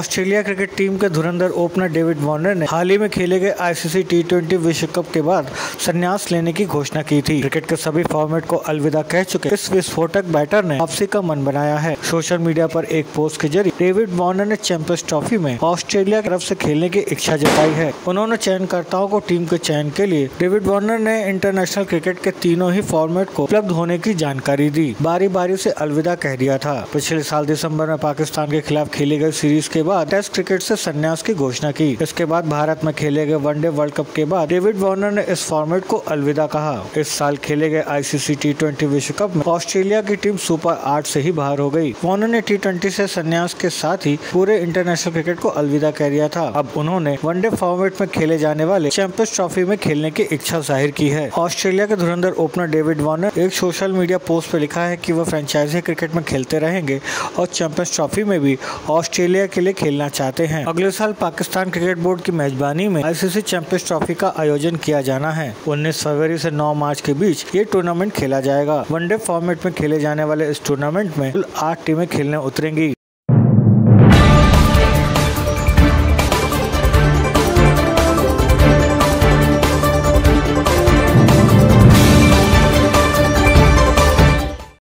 Australia cricket team के धुरंधर opener David Warner ने हाल ही में खेले गए आईसीसी टी20 विश्व कप के बाद संन्यास लेने की घोषणा की थी। क्रिकेट के सभी फॉर्मेट को अलविदा कह चुके इस विस्फोटक बैटर ने वापसी का मन बनाया है। सोशल मीडिया पर एक पोस्ट के जरिए डेविड वार्नर ने चैंपियंस ट्रॉफी में ऑस्ट्रेलिया की तरफ से खेलने की इच्छा जताई है। उन्होंने चयनकर्ताओं को टीम के चयन के लिए डेविड वार्नर ने इंटरनेशनल क्रिकेट के तीनों ही फॉर्मेट को उपलब्ध होने की जानकारी दी। बारी बारी से अलविदा कह दिया था। पिछले साल दिसंबर में पाकिस्तान के खिलाफ खेली गई सीरीज के बाद टेस्ट क्रिकेट से संन्यास की घोषणा की। इसके बाद भारत में खेले गए वनडे वर्ल्ड कप के बाद डेविड वार्नर ने इस फॉर्मेट को अलविदा कहा। इस साल खेले गए आईसीसी टी20 विश्व कप में ऑस्ट्रेलिया की टीम सुपर 8 से ही बाहर हो गई। वार्नर ने टी20 से संन्यास के साथ ही पूरे इंटरनेशनल क्रिकेट को अलविदा कह दिया था। अब उन्होंने वनडे फॉर्मेट में खेले जाने वाले चैंपियंस ट्रॉफी में खेलने की इच्छा जाहिर की है। ऑस्ट्रेलिया के धुरंधर ओपनर डेविड वार्नर एक सोशल मीडिया पोस्ट पे लिखा है कि वह फ्रेंचाइजी क्रिकेट में खेलते रहेंगे और चैंपियंस ट्रॉफी में भी ऑस्ट्रेलिया के लिए खेलना चाहते हैं। अगले साल पाकिस्तान क्रिकेट बोर्ड की मेजबानी में आईसीसी चैंपियंस ट्रॉफी का आयोजन किया जाना है। 19 फरवरी से 9 मार्च के बीच ये टूर्नामेंट खेला जाएगा। वनडे फॉर्मेट में खेले जाने वाले इस टूर्नामेंट में कुल 8 टीमें खेलने उतरेंगी।